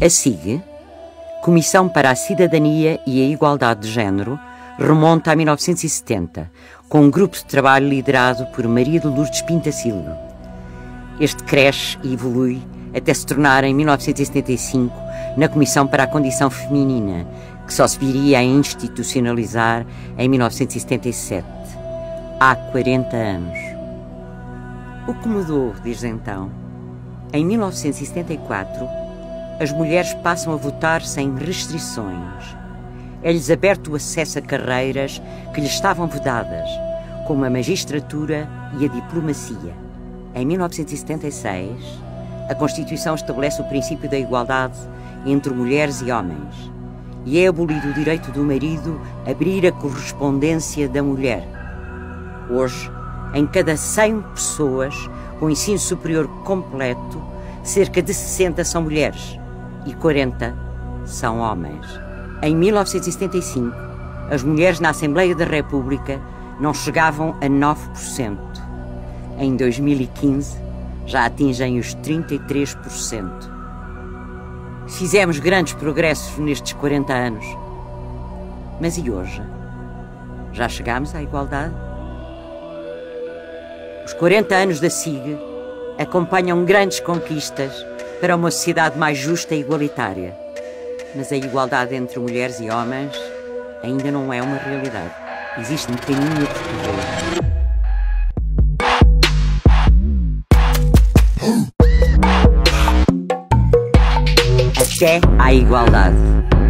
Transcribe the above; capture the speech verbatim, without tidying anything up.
A S I G, Comissão para a Cidadania e a Igualdade de Género, remonta a mil novecentos e setenta, com um grupo de trabalho liderado por Maria de Lourdes Pintacilgo. Este cresce e evolui até se tornar, em mil novecentos e setenta e cinco, na Comissão para a Condição Feminina, que só se viria a institucionalizar em mil novecentos e setenta e sete, há quarenta anos. O que mudou desde então? Em mil novecentos e setenta e quatro, as mulheres passam a votar sem restrições. É-lhes aberto o acesso a carreiras que lhes estavam vedadas, como a magistratura e a diplomacia. Em mil novecentos e setenta e seis, a Constituição estabelece o princípio da igualdade entre mulheres e homens e é abolido o direito do marido a abrir a correspondência da mulher. Hoje, em cada cem pessoas com ensino superior completo, cerca de sessenta são mulheres e quarenta são homens. Em mil novecentos e setenta e cinco, as mulheres na Assembleia da República não chegavam a nove por cento. Em dois mil e quinze, já atingem os trinta e três por cento. Fizemos grandes progressos nestes quarenta anos. Mas e hoje? Já chegámos à igualdade? Os quarenta anos da S I G acompanham grandes conquistas para uma sociedade mais justa e igualitária. Mas a igualdade entre mulheres e homens ainda não é uma realidade. Existe um caminho a percorrer. Até à igualdade.